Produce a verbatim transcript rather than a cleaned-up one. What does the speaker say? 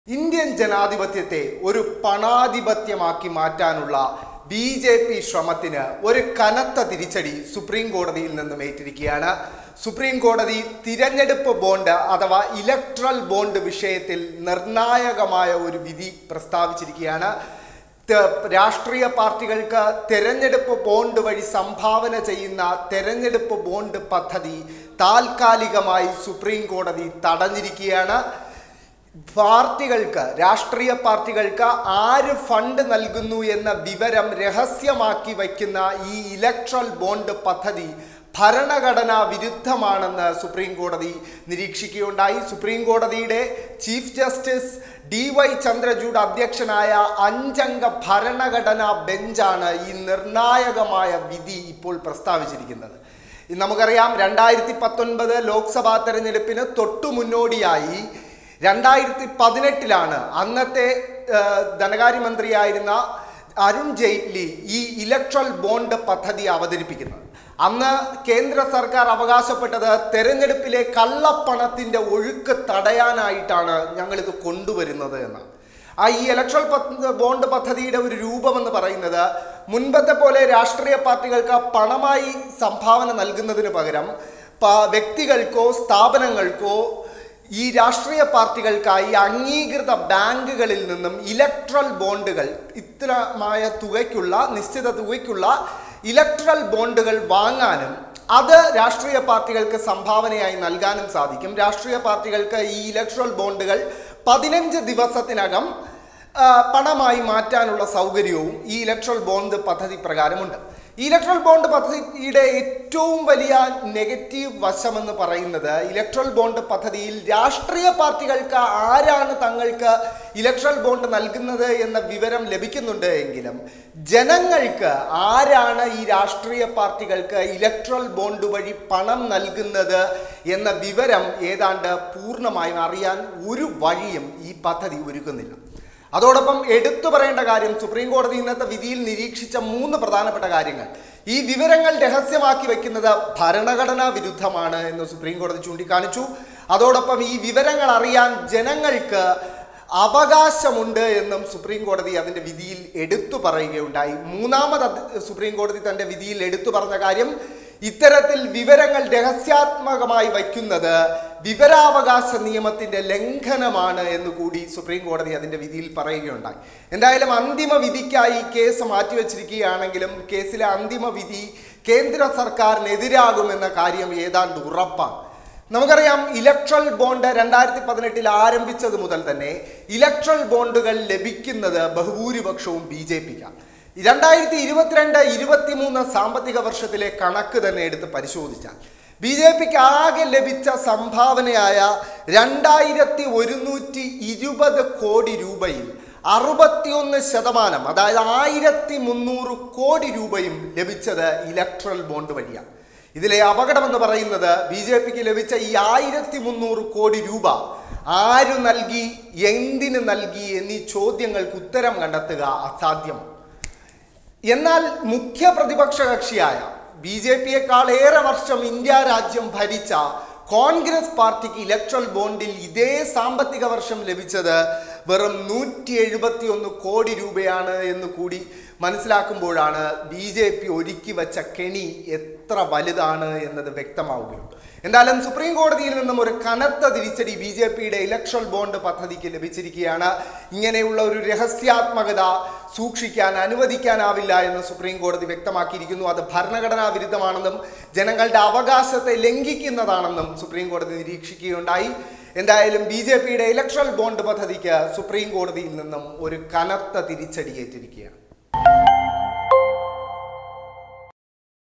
Indian ജനാധിപത്യത്തെ ഒരു പണാധിപത്യമാക്കി മാറ്റാനുള്ള ബി ജെ പി ശ്രമത്തിന് ഒരു കനത്ത തിരിച്ചടി സുപ്രീം കോടതിയിൽ നിന്നും ഏറ്റിരിക്കുകയാണ്. സുപ്രീം കോടതി തിരഞ്ഞെടുപ്പ് ബോണ്ട് അഥവാ ഇലക്ട്രൽ ബോണ്ട് വിഷയത്തിൽ നിർണായകമായ ഒരു വിധി പ്രസ്താവിച്ചിരിക്കുകയാണ്. രാഷ്ട്രീയ പാർട്ടികൾക്ക് തെരഞ്ഞെടുപ്പ് ബോണ്ട് വഴി സംഭാവന ചെയ്യുന്ന തെരഞ്ഞെടുപ്പ് ബോണ്ട് പദ്ധതി താൽക്കാലികമായി സുപ്രീം കോടതി തടഞ്ഞിരിക്കുകയാണ്. പാർട്ടികൾക്ക് രാഷ്ട്രീയ പാർട്ടികൾക്ക് ആര് ഫണ്ട് നൽകുന്നു എന്ന വിവരം രഹസ്യമാക്കി വയ്ക്കുന്ന ഈ ഇലക്ട്രൽ ബോണ്ട് പദ്ധതി ഭരണഘടനാ വിരുദ്ധമാണെന്ന് സുപ്രീം കോടതി നിരീക്ഷിക്കുകയുണ്ടായി. സുപ്രീം കോടതിയുടെ chief justice D Y Chandrachud അധ്യക്ഷനായ അഞ്ചംഗ ഭരണഘടനാ ബെഞ്ചാണ് ഈ നിർണായകമായ വിധി ഇപ്പോൾ പ്രസ്താവിച്ചിരിക്കുന്നത്. നമുക്കറിയാം, രണ്ടായിരത്തി പത്തൊൻപത് ലോക്സഭാ തെരഞ്ഞെടുപ്പിന് തൊട്ടു മുന്നോടിയായി രണ്ടായിരത്തി പതിനെട്ടിലാണ് അന്നത്തെ ധനകാര്യമന്ത്രിയായിരുന്ന അരുൺ ജെയ്റ്റ്ലി ഈ ഇലക്ട്രൽ ബോണ്ട് പദ്ധതി അവതരിപ്പിക്കുന്നത്. അന്ന് കേന്ദ്ര സർക്കാർ അവകാശപ്പെട്ടത് തെരഞ്ഞെടുപ്പിലെ കള്ളപ്പണത്തിൻ്റെ ഒഴുക്ക് തടയാനായിട്ടാണ് ഞങ്ങളിത് കൊണ്ടുവരുന്നത് എന്ന്. ആ ഈ ഇലക്ട്രൽ ബോണ്ട് പദ്ധതിയുടെ ഒരു രൂപമെന്ന് പറയുന്നത് മുൻപത്തെ പോലെ രാഷ്ട്രീയ പാർട്ടികൾക്ക് പണമായി സംഭാവന നൽകുന്നതിന് പകരം വ്യക്തികൾക്കോ സ്ഥാപനങ്ങൾക്കോ ഈ രാഷ്ട്രീയ പാർട്ടികൾക്കായി അംഗീകൃത ബാങ്കുകളിൽ നിന്നും ഇലക്ട്രൽ ബോണ്ടുകൾ ഇത്രമായ തുകയ്ക്കുള്ള നിശ്ചിത തുകയ്ക്കുള്ള ഇലക്ട്രൽ ബോണ്ടുകൾ വാങ്ങാനും അത് രാഷ്ട്രീയ പാർട്ടികൾക്ക് സംഭാവനയായി നൽകാനും സാധിക്കും. രാഷ്ട്രീയ പാർട്ടികൾക്ക് ഈ ഇലക്ട്രൽ ബോണ്ടുകൾ പതിനഞ്ച് ദിവസത്തിനകം പണമായി മാറ്റാനുള്ള സൗകര്യവും ഈ ഇലക്ട്രൽ ബോണ്ട് പദ്ധതി പ്രകാരമുണ്ട്. ഈ ഇലക്ട്രൽ ബോണ്ട് പദ്ധതിയുടെ ഏറ്റവും വലിയ നെഗറ്റീവ് വശമെന്ന് പറയുന്നത് ഇലക്ട്രൽ ബോണ്ട് പദ്ധതിയിൽ രാഷ്ട്രീയ പാർട്ടികൾക്ക് ആരാണ് തങ്ങൾക്ക് ഇലക്ട്രൽ ബോണ്ട് നൽകുന്നത് എന്ന വിവരം ലഭിക്കുന്നുണ്ട് എങ്കിലും ജനങ്ങൾക്ക് ആരാണ് ഈ രാഷ്ട്രീയ പാർട്ടികൾക്ക് ഇലക്ട്രൽ ബോണ്ട് വഴി പണം നൽകുന്നത് എന്ന വിവരം ഏതാണ്ട് പൂർണ്ണമായും അറിയാൻ ഒരു വഴിയും ഈ പദ്ധതി ഒരുക്കുന്നില്ല. അതോടൊപ്പം എടുത്തു പറയേണ്ട കാര്യം, സുപ്രീം കോടതി ഇന്നത്തെ വിധിയിൽ നിരീക്ഷിച്ച മൂന്ന് പ്രധാനപ്പെട്ട കാര്യങ്ങൾ. ഈ വിവരങ്ങൾ രഹസ്യമാക്കി വയ്ക്കുന്നത് ഭരണഘടനാ വിരുദ്ധമാണ് എന്ന് സുപ്രീം കോടതി ചൂണ്ടിക്കാണിച്ചു. അതോടൊപ്പം ഈ വിവരങ്ങൾ അറിയാൻ ജനങ്ങൾക്ക് അവകാശമുണ്ട് എന്നും സുപ്രീം കോടതി അതിൻ്റെ വിധിയിൽ എടുത്തു പറയുകയുണ്ടായി. മൂന്നാമത് സുപ്രീം കോടതി തൻ്റെ വിധിയിൽ എടുത്തു പറഞ്ഞ കാര്യം, ഇത്തരത്തിൽ വിവരങ്ങൾ രഹസ്യാത്മകമായി വയ്ക്കുന്നത് വിവരാവകാശ നിയമത്തിൻ്റെ ലംഘനമാണ് എന്ന് കൂടി സുപ്രീം കോടതി അതിൻ്റെ വിധിയിൽ പറയുകയുണ്ടായി. എന്തായാലും അന്തിമ വിധിക്കായി കേസ് മാറ്റിവെച്ചിരിക്കുകയാണെങ്കിലും കേസിലെ അന്തിമ വിധി കേന്ദ്ര സർക്കാരിനെതിരാകുമെന്ന കാര്യം ഏതാണ്ട് ഉറപ്പാണ്. നമുക്കറിയാം, ഇലക്ട്രൽ ബോണ്ട് രണ്ടായിരത്തി പതിനെട്ടിൽ ആരംഭിച്ചത് മുതൽ തന്നെ ഇലക്ട്രൽ ബോണ്ടുകൾ ലഭിക്കുന്നത് ബഹുഭൂരിപക്ഷവും ബി ജെ പിക്കാണ്. രണ്ടായിരത്തി ഇരുപത്തിരണ്ട് ഇരുപത്തി മൂന്ന് സാമ്പത്തിക വർഷത്തിലെ കണക്ക് തന്നെ എടുത്ത് പരിശോധിച്ചാൽ ബി ജെ പിക്ക് ആകെ ലഭിച്ച സംഭാവനയായ രണ്ടായിരത്തി ഒരുന്നൂറ്റി ഇരുപത് കോടി രൂപയിൽ അറുപത്തിയൊന്ന് ശതമാനം, അതായത് ആയിരത്തി മുന്നൂറ് കോടി രൂപയും ലഭിച്ചത് ഇലക്ട്രൽ ബോണ്ട് വഴിയാണ്. ഇതിലെ അപകടമെന്ന് പറയുന്നത് ബി ജെ പിക്ക് ലഭിച്ച ഈ ആയിരത്തി മുന്നൂറ് കോടി രൂപ ആര് നൽകി, എന്തിന് നൽകി എന്നീ ചോദ്യങ്ങൾക്ക് ഉത്തരം കണ്ടെത്തുക അസാധ്യമാണ്. എന്നാൽ മുഖ്യ പ്രതിപക്ഷ കക്ഷിയായ ബി ജെ പിയേക്കാൾ ഏറെ വർഷം ഇന്ത്യ രാജ്യം ഭരിച്ച കോൺഗ്രസ് പാർട്ടിക്ക് ഇലക്ട്രൽ ബോണ്ടിൽ ഇതേ സാമ്പത്തിക വർഷം ലഭിച്ചത് വെറും നൂറ്റി എഴുപത്തി ഒന്ന് കോടി രൂപയാണ് എന്ന് കൂടി മനസ്സിലാക്കുമ്പോഴാണ് ബി ജെ പി ഒരുക്കി വച്ച കെണി എത്ര വലുതാണ് എന്നത് വ്യക്തമാവുകയുള്ളൂ. എന്തായാലും സുപ്രീം കോടതിയിൽ നിന്നും ഒരു കനത്ത തിരിച്ചടി ബി ജെ പിയുടെ ഇലക്ട്രൽ ബോണ്ട് പദ്ധതിക്ക് ലഭിച്ചിരിക്കുകയാണ്. ഇങ്ങനെയുള്ള ഒരു രഹസ്യാത്മകത സൂക്ഷിക്കാൻ അനുവദിക്കാനാവില്ല എന്ന് സുപ്രീം കോടതി വ്യക്തമാക്കിയിരിക്കുന്നു. അത് ഭരണഘടനാ വിരുദ്ധമാണെന്നും ജനങ്ങളുടെ അവകാശത്തെ ലംഘിക്കുന്നതാണെന്നും സുപ്രീം കോടതി നിരീക്ഷിക്കുകയുണ്ടായി. എന്തായാലും ബി ജെ പിയുടെ ഇലക്ട്രൽ ബോണ്ട് പദ്ധതിക്ക് സുപ്രീം കോടതിയിൽ നിന്നും ഒരു കനത്ത തിരിച്ചടി ഏറ്റിരിക്കുകയാണ്.